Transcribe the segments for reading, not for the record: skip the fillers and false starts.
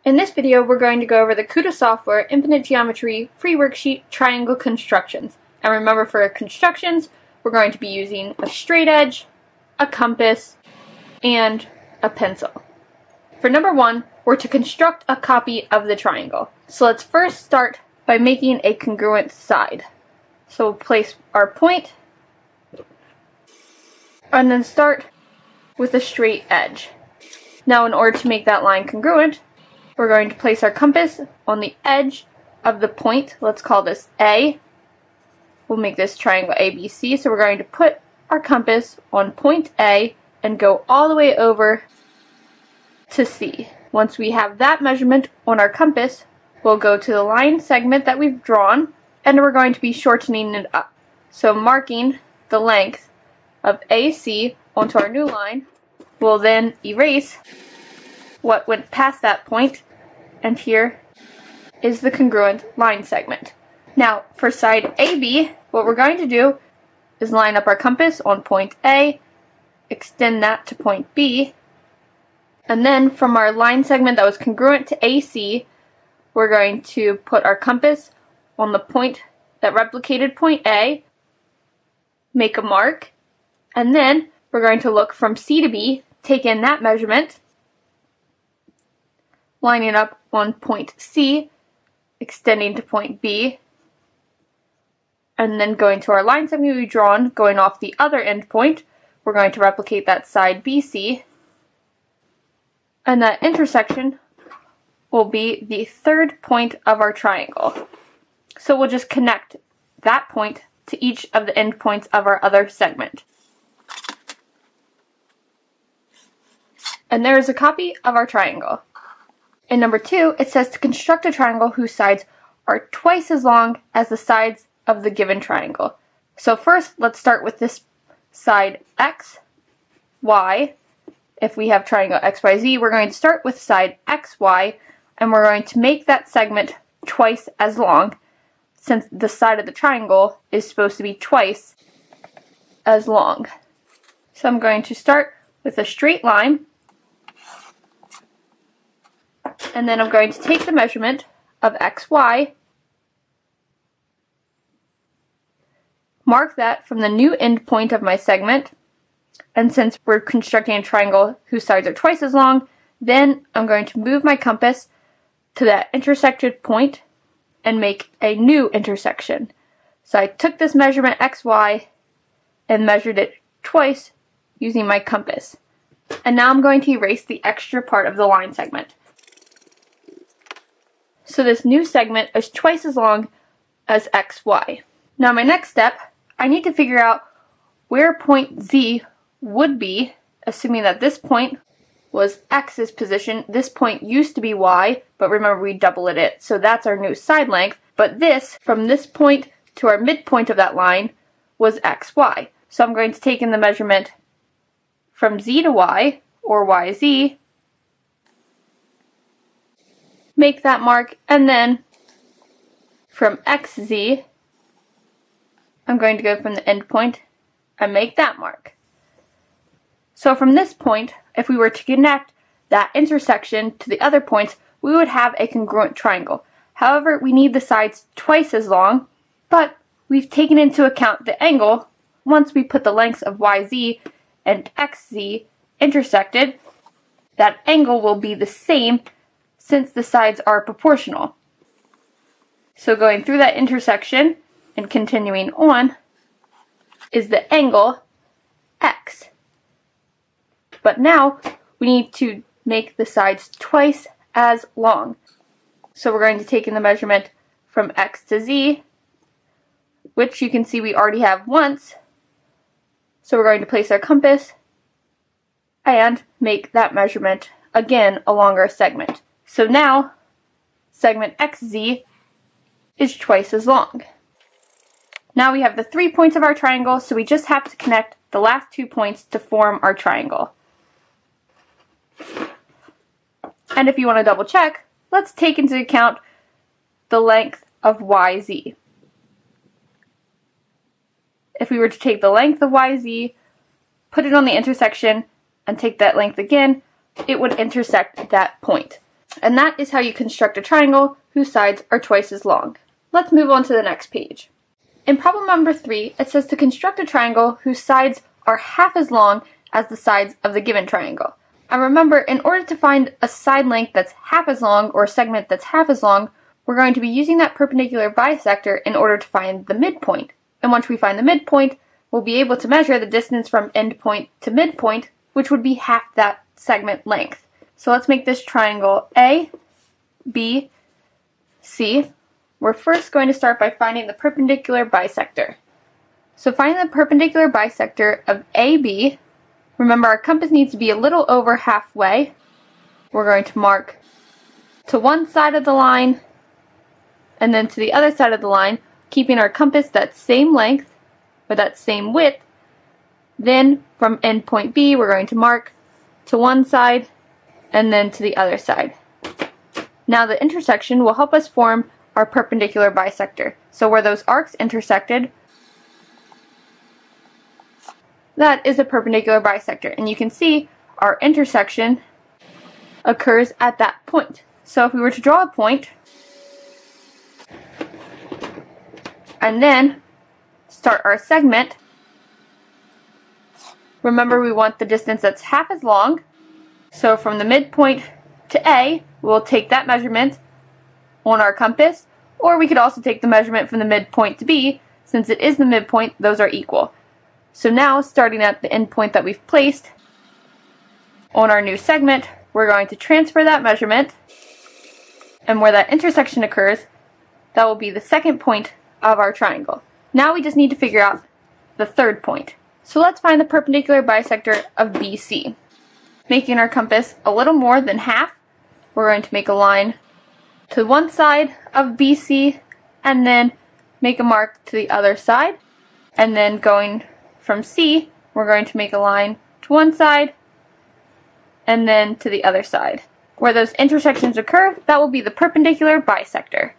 In this video, we're going to go over the KutaSoftware Infinite Geometry free worksheet triangle constructions. And remember, for constructions, we're going to be using a straight edge, a compass, and a pencil. For number one, we're to construct a copy of the triangle. So let's first start by making a congruent side. So we'll place our point, and then start with a straight edge. Now, in order to make that line congruent, we're going to place our compass on the edge of the point. Let's call this A. We'll make this triangle ABC. So we're going to put our compass on point A and go all the way over to C. Once we have that measurement on our compass, we'll go to the line segment that we've drawn, and we're going to be shortening it up. So marking the length of AC onto our new line, we'll then erase what went past that point, and here is the congruent line segment. Now, for side AB, what we're going to do is line up our compass on point A, extend that to point B, and then from our line segment that was congruent to AC, we're going to put our compass on the point that replicated point A, make a mark, and then we're going to look from C to B, take in that measurement, lining up on point C, extending to point B, and then going to our line segment we've drawn, going off the other end point, we're going to replicate that side BC, and that intersection will be the third point of our triangle. So we'll just connect that point to each of the end points of our other segment. And there is a copy of our triangle. In number two, it says to construct a triangle whose sides are twice as long as the sides of the given triangle. So first, let's start with this side X, Y. If we have triangle XYZ, we're going to start with side XY, and we're going to make that segment twice as long, since the side of the triangle is supposed to be twice as long. So I'm going to start with a straight line, and then I'm going to take the measurement of XY, mark that from the new end point of my segment, and since we're constructing a triangle whose sides are twice as long, then I'm going to move my compass to that intersected point and make a new intersection. So I took this measurement XY and measured it twice using my compass. And now I'm going to erase the extra part of the line segment. So this new segment is twice as long as XY. Now my next step, I need to figure out where point Z would be, assuming that this point was X's position. This point used to be Y, but remember we doubled it, so that's our new side length. But this, from this point to our midpoint of that line, was XY. So I'm going to take in the measurement from Z to Y, or YZ, make that mark, and then from XZ, I'm going to go from the end point and make that mark. So from this point, if we were to connect that intersection to the other points, we would have a congruent triangle. However, we need the sides twice as long, but we've taken into account the angle. Once we put the lengths of YZ and XZ intersected, that angle will be the same since the sides are proportional. So going through that intersection and continuing on is the angle X. But now we need to make the sides twice as long. So we're going to take in the measurement from X to Z, which you can see we already have once. So we're going to place our compass and make that measurement again along our segment. So now segment XZ is twice as long. Now we have the 3 points of our triangle, so we just have to connect the last 2 points to form our triangle. And if you want to double check, let's take into account the length of YZ. If we were to take the length of YZ, put it on the intersection, and take that length again, it would intersect that point. And that is how you construct a triangle whose sides are twice as long. Let's move on to the next page. In problem number 3, it says to construct a triangle whose sides are half as long as the sides of the given triangle. And remember, in order to find a side length that's half as long, or a segment that's half as long, we're going to be using that perpendicular bisector in order to find the midpoint. And once we find the midpoint, we'll be able to measure the distance from endpoint to midpoint, which would be half that segment length. So let's make this triangle A, B, C. We're first going to start by finding the perpendicular bisector. So finding the perpendicular bisector of AB, remember our compass needs to be a little over halfway. We're going to mark to one side of the line and then to the other side of the line, keeping our compass that same length or that same width. Then from endpoint B, we're going to mark to one side and then to the other side. Now the intersection will help us form our perpendicular bisector. So where those arcs intersected, that is a perpendicular bisector. And you can see our intersection occurs at that point. So if we were to draw a point and then start our segment, remember we want the distance that's half as long. So from the midpoint to A, we'll take that measurement on our compass, or we could also take the measurement from the midpoint to B. Since it is the midpoint, those are equal. So now, starting at the endpoint that we've placed on our new segment, we're going to transfer that measurement, and where that intersection occurs, that will be the second point of our triangle. Now we just need to figure out the third point. So let's find the perpendicular bisector of BC. Making our compass a little more than half, we're going to make a line to one side of BC and then make a mark to the other side. And then going from C, we're going to make a line to one side and then to the other side. Where those intersections occur, that will be the perpendicular bisector.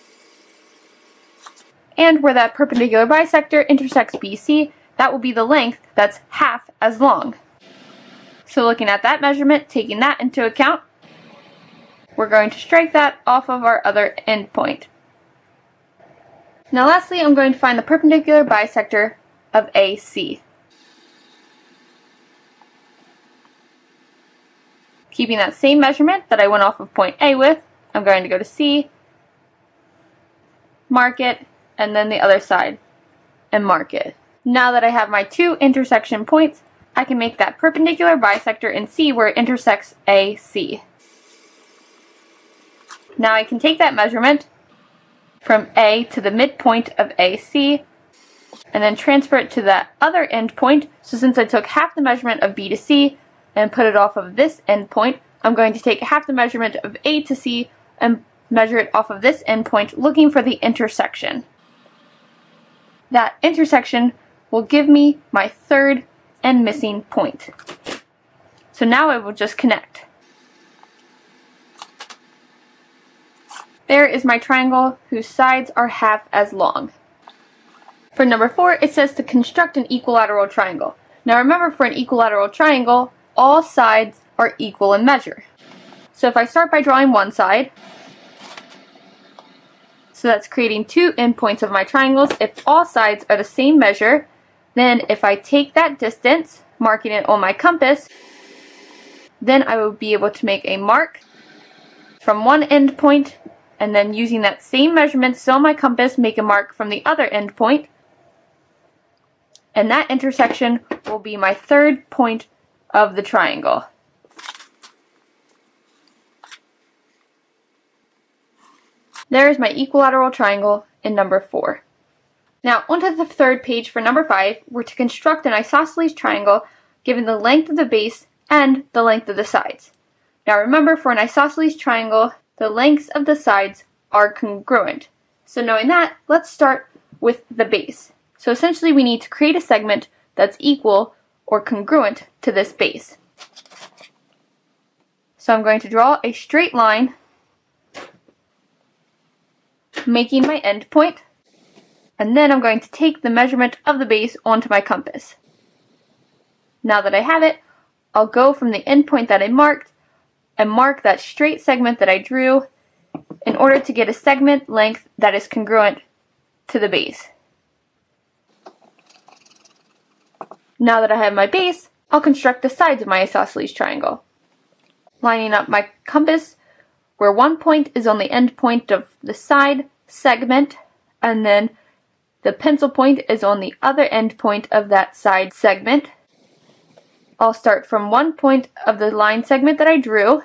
And where that perpendicular bisector intersects BC, that will be the length that's half as long. So looking at that measurement, taking that into account, we're going to strike that off of our other endpoint. Now lastly, I'm going to find the perpendicular bisector of AC. Keeping that same measurement that I went off of point A with, I'm going to go to C, mark it, and then the other side, and mark it. Now that I have my two intersection points, I can make that perpendicular bisector in C where it intersects AC. Now I can take that measurement from A to the midpoint of AC and then transfer it to that other endpoint. So since I took half the measurement of B to C and put it off of this endpoint, I'm going to take half the measurement of A to C and measure it off of this endpoint, looking for the intersection. That intersection will give me my third and missing point. So now I will just connect. There is my triangle whose sides are half as long. For number 4, it says to construct an equilateral triangle. Now remember, for an equilateral triangle, all sides are equal in measure. So if I start by drawing one side, so that's creating two endpoints of my triangles. If all sides are the same measure, then if I take that distance, marking it on my compass, then I will be able to make a mark from one endpoint, and then using that same measurement still on my compass, make a mark from the other endpoint. And that intersection will be my third point of the triangle. There is my equilateral triangle in number 4. Now, onto the third page for number 5, we're to construct an isosceles triangle given the length of the base and the length of the sides. Now remember, for an isosceles triangle, the lengths of the sides are congruent. So knowing that, let's start with the base. So essentially we need to create a segment that's equal or congruent to this base. So I'm going to draw a straight line, making my end point. And then I'm going to take the measurement of the base onto my compass. Now that I have it, I'll go from the endpoint that I marked and mark that straight segment that I drew in order to get a segment length that is congruent to the base. Now that I have my base, I'll construct the sides of my isosceles triangle. Lining up my compass where one point is on the end point of the side segment, and then the pencil point is on the other end point of that side segment. I'll start from one point of the line segment that I drew,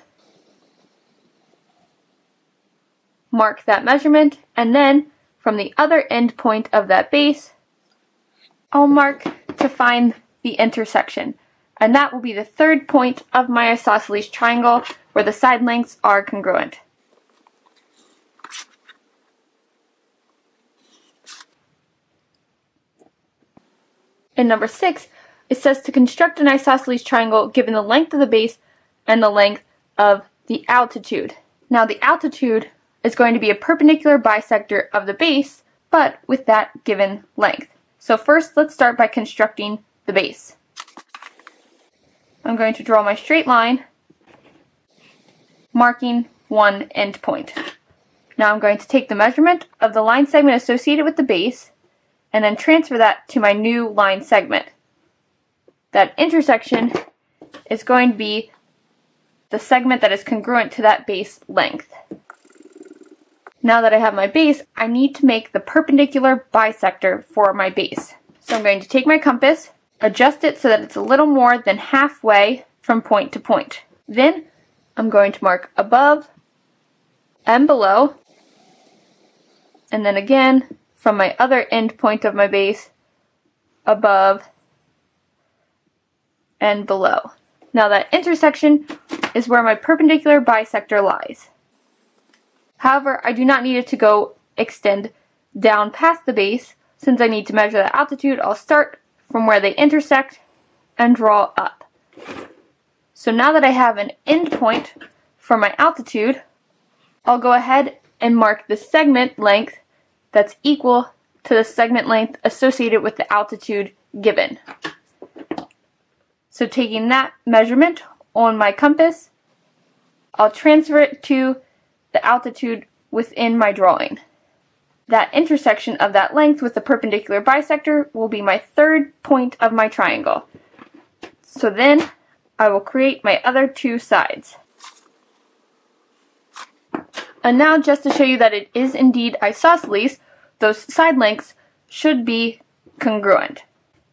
mark that measurement, and then from the other end point of that base, I'll mark to find the intersection. And that will be the third point of my isosceles triangle where the side lengths are congruent. In number 6, it says to construct an isosceles triangle given the length of the base and the length of the altitude. Now the altitude is going to be a perpendicular bisector of the base, but with that given length. So first, let's start by constructing the base. I'm going to draw my straight line, marking one end point. Now I'm going to take the measurement of the line segment associated with the base and then transfer that to my new line segment. That intersection is going to be the segment that is congruent to that base length. Now that I have my base, I need to make the perpendicular bisector for my base. So I'm going to take my compass, adjust it so that it's a little more than halfway from point to point. Then I'm going to mark above and below, and then again from my other end point of my base, above and below. Now that intersection is where my perpendicular bisector lies. However, I do not need it to extend down past the base. Since I need to measure the altitude, I'll start from where they intersect and draw up. So now that I have an end point for my altitude, I'll go ahead and mark the segment length that's equal to the segment length associated with the altitude given. So taking that measurement on my compass, I'll transfer it to the altitude within my drawing. That intersection of that length with the perpendicular bisector will be my third point of my triangle. So then I will create my other two sides. And now, just to show you that it is indeed isosceles, those side lengths should be congruent.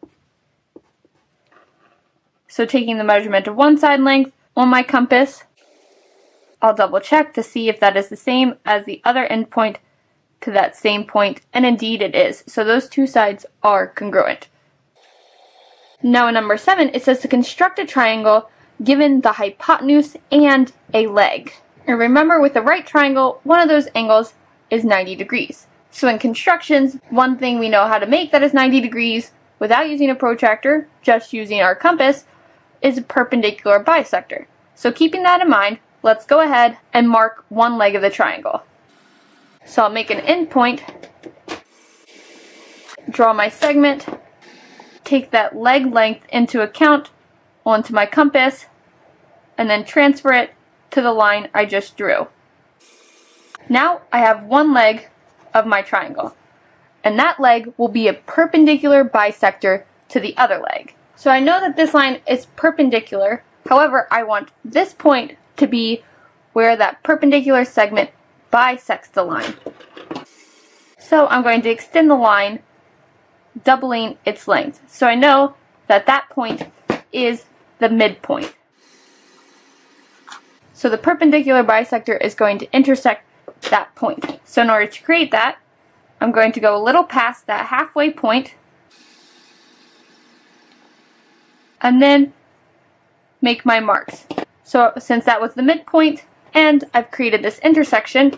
So taking the measurement of one side length on my compass, I'll double check to see if that is the same as the other end point to that same point, and indeed it is. So those two sides are congruent. Now in number 7, it says to construct a triangle given the hypotenuse and a leg. And remember, with the right triangle, one of those angles is 90 degrees. So in constructions, one thing we know how to make that is 90 degrees without using a protractor, just using our compass, is a perpendicular bisector. So keeping that in mind, let's go ahead and mark one leg of the triangle. So I'll make an end point, draw my segment, take that leg length into account onto my compass, and then transfer it to the line I just drew. Now I have one leg of my triangle, and that leg will be a perpendicular bisector to the other leg. So I know that this line is perpendicular, however I want this point to be where that perpendicular segment bisects the line. So I'm going to extend the line, doubling its length. So I know that that point is the midpoint. So the perpendicular bisector is going to intersect that point. So in order to create that, I'm going to go a little past that halfway point and then make my marks. So since that was the midpoint and I've created this intersection,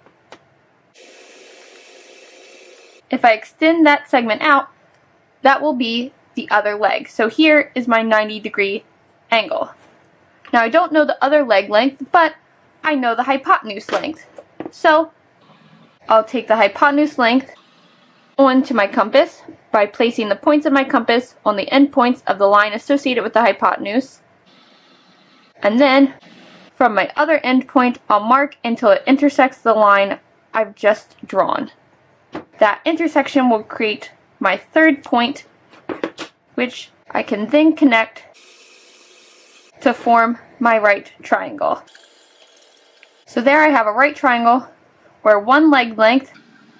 if I extend that segment out, that will be the other leg. So here is my 90-degree angle. Now I don't know the other leg length, but I know the hypotenuse length. So I'll take the hypotenuse length onto my compass by placing the points of my compass on the endpoints of the line associated with the hypotenuse. And then From my other endpoint, I'll mark until it intersects the line I've just drawn. That intersection will create my third point, which I can then connect to form my right triangle. So there I have a right triangle where one leg length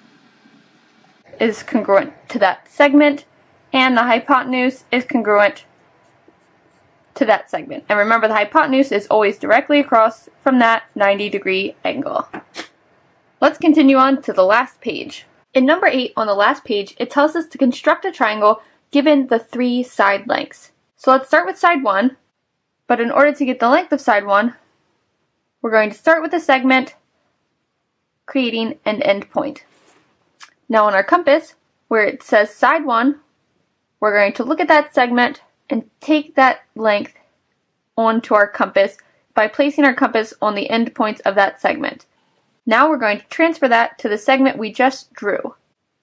is congruent to that segment and the hypotenuse is congruent to that segment. And remember, the hypotenuse is always directly across from that 90-degree angle. Let's continue on to the last page. In number 8 on the last page, it tells us to construct a triangle given the 3 side lengths. So let's start with side 1, but in order to get the length of side 1, we're going to start with a segment, creating an end point. Now on our compass, where it says side 1, we're going to look at that segment and take that length onto our compass by placing our compass on the end points of that segment. Now we're going to transfer that to the segment we just drew.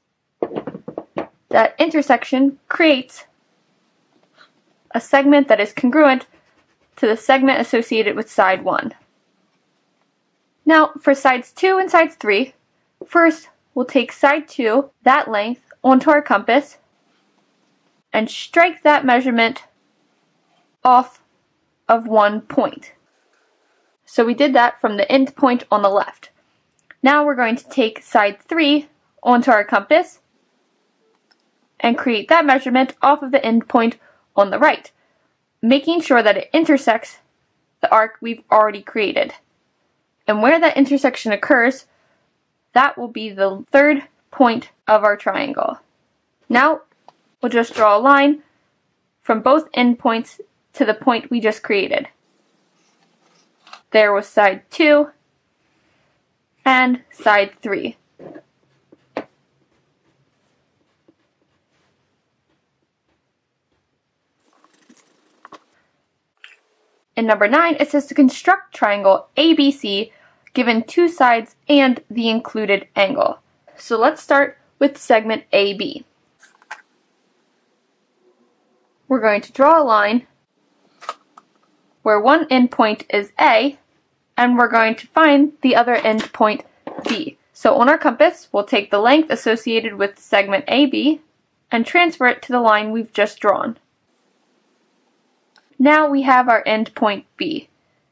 That intersection creates a segment that is congruent to the segment associated with side 1. Now for sides 2 and sides 3, first we'll take side 2, that length, onto our compass and strike that measurement off of one point. So we did that from the end point on the left. Now we're going to take side 3 onto our compass and create that measurement off of the end point on the right, making sure that it intersects the arc we've already created. And where that intersection occurs, that will be the third point of our triangle. Now we'll just draw a line from both endpoints to the point we just created. There was side 2 and side 3. In number 9, it says to construct triangle ABC given 2 sides and the included angle. So let's start with segment AB. We're going to draw a line where one endpoint is A, and we're going to find the other endpoint B. So on our compass, we'll take the length associated with segment AB and transfer it to the line we've just drawn. Now we have our endpoint B.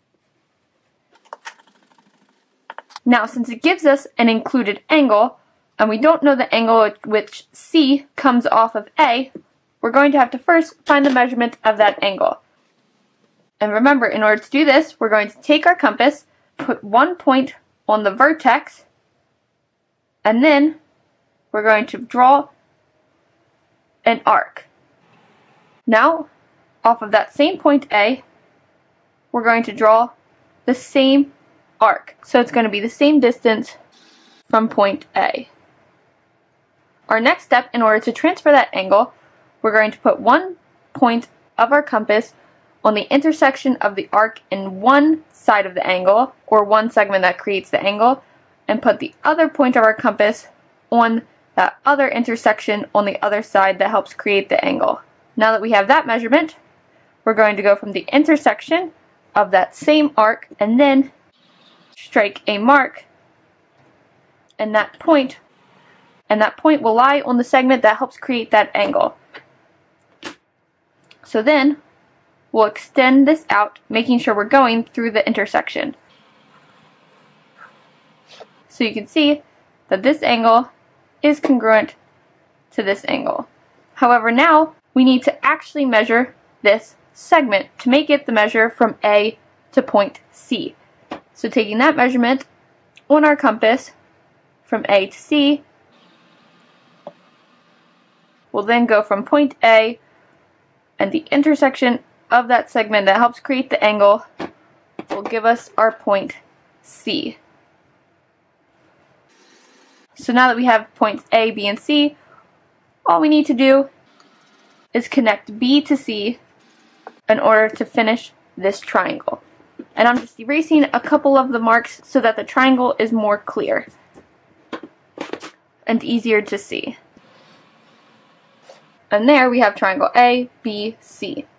Now since it gives us an included angle, and we don't know the angle at which C comes off of A, we're going to have to first find the measurement of that angle. And remember, in order to do this, we're going to take our compass, put one point on the vertex, and then we're going to draw an arc. Now, off of that same point A, we're going to draw the same arc. So it's going to be the same distance from point A. Our next step, in order to transfer that angle, we're going to put one point of our compass on the intersection of the arc in one side of the angle, or one segment that creates the angle, and put the other point of our compass on that other intersection on the other side that helps create the angle. Now that we have that measurement, we're going to go from the intersection of that same arc and then strike a mark and that point will lie on the segment that helps create that angle. So then we'll extend this out, making sure we're going through the intersection. So you can see that this angle is congruent to this angle. However, now we need to actually measure this segment to make it the measure from A to point C. So taking that measurement on our compass from A to C, we'll then go from point A and the intersection of that segment that helps create the angle will give us our point C. So now that we have points A, B, and C, all we need to do is connect B to C in order to finish this triangle. And I'm just erasing a couple of the marks so that the triangle is more clear and easier to see. And there we have triangle A, B, C.